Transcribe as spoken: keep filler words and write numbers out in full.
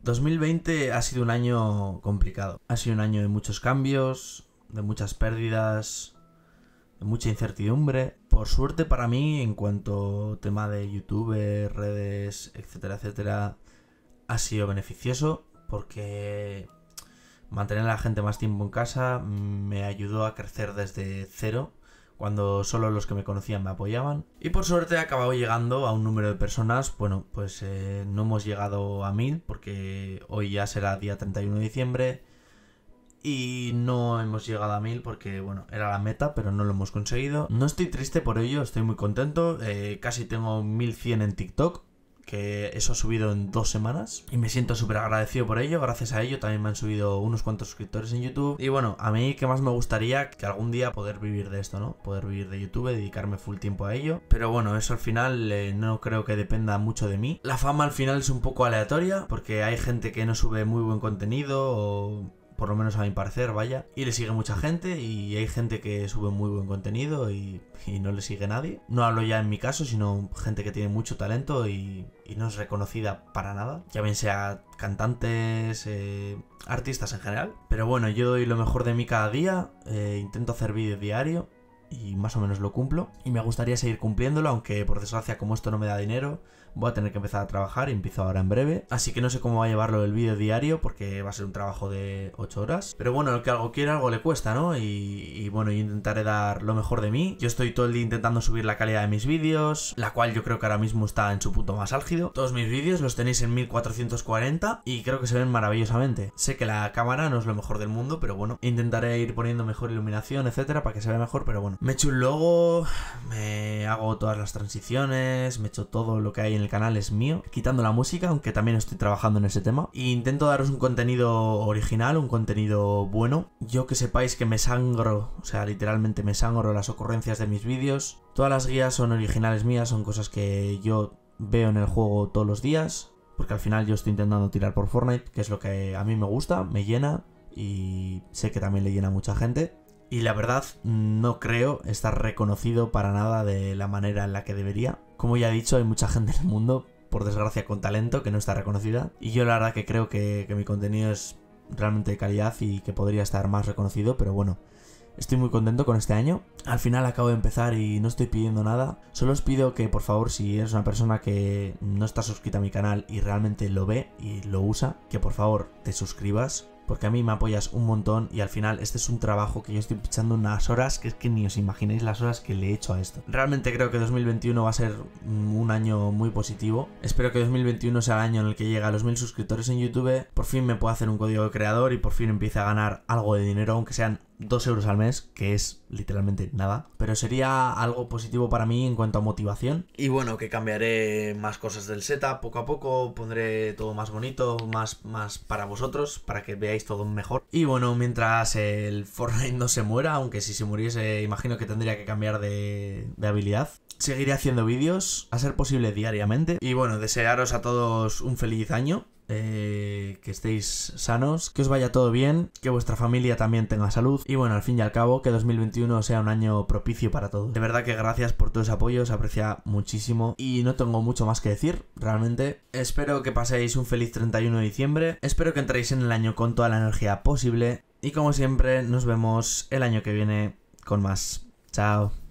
dos mil veinte ha sido un año complicado. Ha sido un año de muchos cambios, de muchas pérdidas, de mucha incertidumbre. Por suerte para mí, en cuanto a tema de YouTube, redes, etcétera, etcétera, ha sido beneficioso porque mantener a la gente más tiempo en casa me ayudó a crecer desde cero, cuando solo los que me conocían me apoyaban. Y por suerte he acabado llegando a un número de personas. Bueno, pues eh, no hemos llegado a mil, porque hoy ya será día treinta y uno de diciembre. Y no hemos llegado a mil porque, bueno, era la meta, pero no lo hemos conseguido. No estoy triste por ello, estoy muy contento. Eh, casi tengo mil cien en TikTok, que eso ha subido en dos semanas. Y me siento súper agradecido por ello. Gracias a ello también me han subido unos cuantos suscriptores en YouTube. Y bueno, a mí que más me gustaría que algún día poder vivir de esto, ¿no? Poder vivir de YouTube, dedicarme full tiempo a ello. Pero bueno, eso al final eh, no creo que dependa mucho de mí. La fama al final es un poco aleatoria, porque hay gente que no sube muy buen contenido, o por lo menos a mi parecer, vaya, y le sigue mucha gente, y hay gente que sube muy buen contenido y, y no le sigue nadie. No hablo ya en mi caso, sino gente que tiene mucho talento y, y no es reconocida para nada, ya bien sea cantantes, eh, artistas en general. Pero bueno, yo doy lo mejor de mí cada día, eh, intento hacer vídeos diario y más o menos lo cumplo, y me gustaría seguir cumpliéndolo, aunque por desgracia, como esto no me da dinero, voy a tener que empezar a trabajar y empiezo ahora en breve. Así que no sé cómo va a llevarlo el vídeo diario, porque va a ser un trabajo de ocho horas. Pero bueno, lo que algo quiere, algo le cuesta, ¿no? Y, y bueno, yo intentaré dar lo mejor de mí. Yo estoy todo el día intentando subir la calidad de mis vídeos, la cual yo creo que ahora mismo está en su punto más álgido. Todos mis vídeos los tenéis en mil cuatrocientos cuarenta y creo que se ven maravillosamente. Sé que la cámara no es lo mejor del mundo, pero bueno, intentaré ir poniendo mejor iluminación, etcétera, para que se vea mejor. Pero bueno, me echo un logo, me hago todas las transiciones, me echo todo lo que hay en el canal es mío, quitando la música, aunque también estoy trabajando en ese tema. E intento daros un contenido original, un contenido bueno. Yo que sepáis que me sangro, o sea, literalmente me sangro las ocurrencias de mis vídeos. Todas las guías son originales mías, son cosas que yo veo en el juego todos los días, porque al final yo estoy intentando tirar por Fortnite, que es lo que a mí me gusta, me llena, y sé que también le llena a mucha gente. Y la verdad, no creo estar reconocido para nada de la manera en la que debería. Como ya he dicho, hay mucha gente en el mundo, por desgracia, con talento, que no está reconocida. Y yo la verdad que creo que, que mi contenido es realmente de calidad y que podría estar más reconocido, pero bueno, estoy muy contento con este año. Al final acabo de empezar y no estoy pidiendo nada. Solo os pido que, por favor, si eres una persona que no está suscrita a mi canal y realmente lo ve y lo usa, que por favor te suscribas, porque a mí me apoyas un montón y al final este es un trabajo que yo estoy echando unas horas que es que ni os imagináis las horas que le he hecho a esto. Realmente creo que dos mil veintiuno va a ser un año muy positivo. Espero que dos mil veintiuno sea el año en el que llegue a los mil suscriptores en YouTube, por fin me pueda hacer un código de creador y por fin empiece a ganar algo de dinero, aunque sean dos euros al mes, que es literalmente nada. Pero sería algo positivo para mí en cuanto a motivación. Y bueno, que cambiaré más cosas del setup poco a poco, pondré todo más bonito, más, más para vosotros, para que veáis todo mejor. Y bueno, mientras el Fortnite no se muera, aunque si se muriese imagino que tendría que cambiar de, de habilidad, seguiré haciendo vídeos, a ser posible diariamente. Y bueno, desearos a todos un feliz año. Eh, que estéis sanos, que os vaya todo bien, que vuestra familia también tenga salud y bueno, al fin y al cabo que dos mil veintiuno sea un año propicio para todos. De verdad que gracias por todo ese apoyo, se aprecia muchísimo y no tengo mucho más que decir, realmente. Espero que paséis un feliz treinta y uno de diciembre, espero que entréis en el año con toda la energía posible y como siempre nos vemos el año que viene con más. Chao.